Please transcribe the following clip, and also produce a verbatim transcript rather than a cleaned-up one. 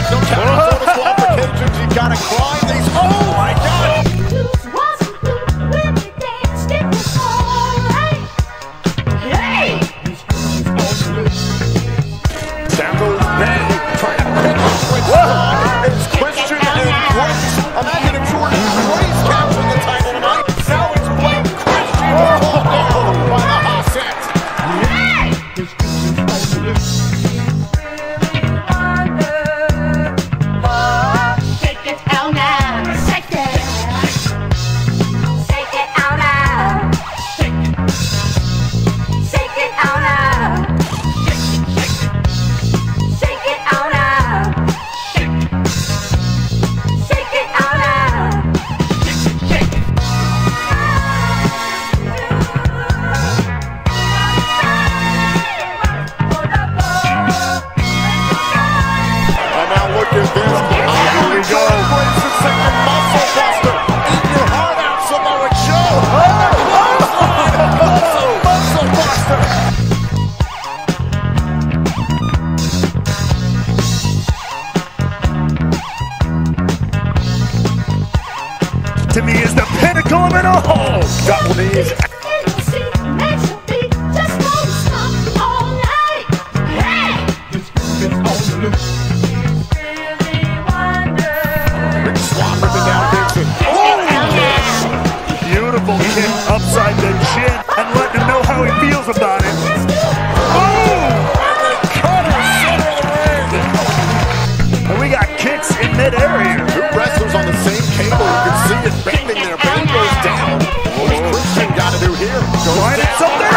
No counter qualifications. You gotta climb these. Oh my God! Down goes Ben, trying to pick up switch. It's Christian and Grace. Imagine if Jordynne Grace capturing the title tonight. Now it's Blake Christian. Oh, oh, by the hot set. Shake it out now. Shake it. Shake it out now. Shake it out now. Shake it out now. Shake it out now. And now look at this. Here we go. Grace is second muscle buster. Eat your heart out, Samoa Joe. Muscle, muscle buster. To me is the pinnacle of it all. Got one of these. Big swap ripping down Vincent. Beautiful kick upside the chin and letting him know how he feels about it. Oh! Cutter, center of the ring. And we got kicks in midair here. Two wrestlers on the same cable. You can see it bending there. Bang goes down. What's Christian got to do here? Goes Trying down. something.